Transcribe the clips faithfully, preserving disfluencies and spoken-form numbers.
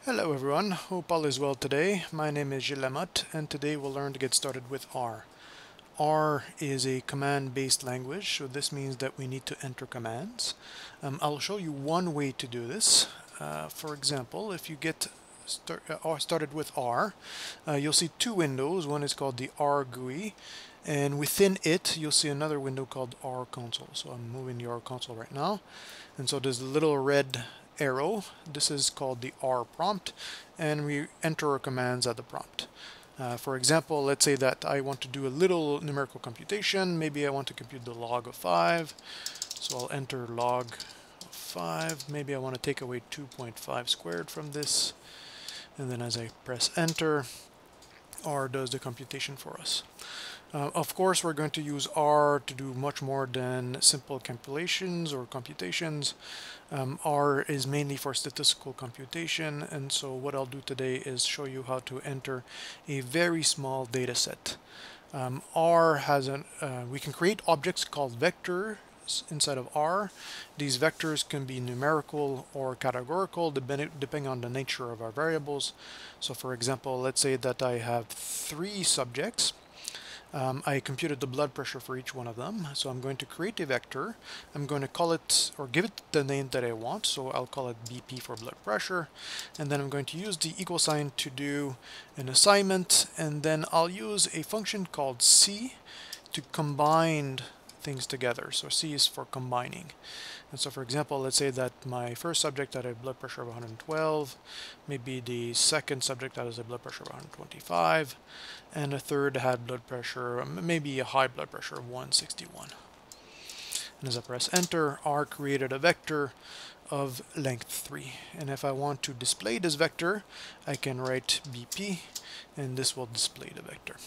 Hello everyone, hope all is well today. My name is Gilles Lamotte and today we'll learn to get started with R. R is a command-based language, so this means that we need to enter commands. Um, I'll show you one way to do this. Uh, for example, if you get start, uh, started with R, uh, you'll see two windows. One is called the R G U I, and within it you'll see another window called Rconsole. So I'm moving the Rconsole right now, and so there's a little red arrow. This is called the R prompt, and we enter our commands at the prompt. Uh, for example, let's say that I want to do a little numerical computation. Maybe I want to compute the log of five, so I'll enter log of five. Maybe I want to take away two point five squared from this, and then as I press enter, R does the computation for us. Uh, of course, we're going to use R to do much more than simple calculations or computations. Um, R is mainly for statistical computation, and so what I'll do today is show you how to enter a very small data set. Um, R has an, uh, we can create objects called vectors inside of R. These vectors can be numerical or categorical depending on the nature of our variables. So for example, let's say that I have three subjects. Um, I computed the blood pressure for each one of them, so I'm going to create a vector. I'm going to call it, or give it the name that I want, so I'll call it B P for blood pressure, and then I'm going to use the equal sign to do an assignment, and then I'll use a function called C to combine things together. So C is for combining. And so for example, let's say that my first subject had a blood pressure of one hundred twelve, maybe the second subject has a blood pressure of one hundred twenty-five, and a third had blood pressure, maybe a high blood pressure of one sixty-one. And as I press enter, R created a vector of length three. And if I want to display this vector, I can write B P, and this will display the vector.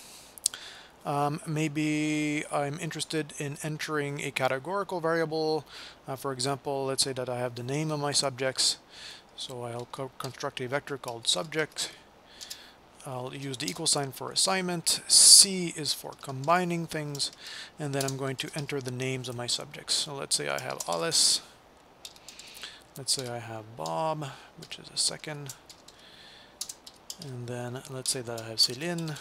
Um, maybe I'm interested in entering a categorical variable. Uh, for example, let's say that I have the name of my subjects. So I'll co construct a vector called subject. I'll use the equal sign for assignment. C is for combining things. And then I'm going to enter the names of my subjects. So let's say I have Alice. Let's say I have Bob, which is a second. And then let's say that I have Céline.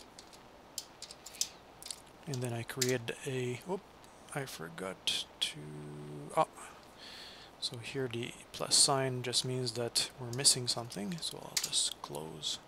And then I create a, oh, I forgot to, oh, so here the plus sign just means that we're missing something, so I'll just close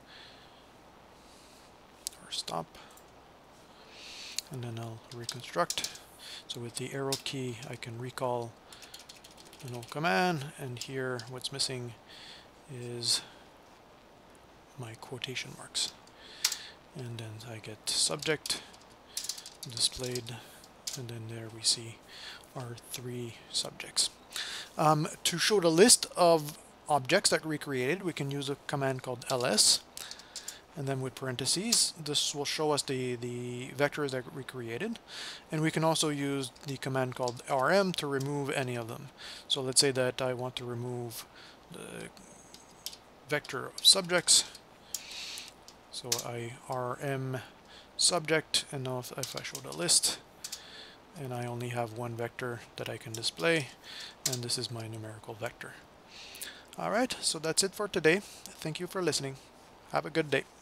or stop, and then I'll reconstruct. So with the arrow key I can recall an old command, and here what's missing is my quotation marks. And then I get subject displayed, and then there we see our three subjects. Um, to show the list of objects that we created, we can use a command called L S, and then with parentheses, this will show us the, the vectors that we created. And we can also use the command called R M to remove any of them. So let's say that I want to remove the vector of subjects, so I R M subject, and now if, if I show the list, and I only have one vector that I can display, and this is my numerical vector. Alright, so that's it for today. Thank you for listening. Have a good day.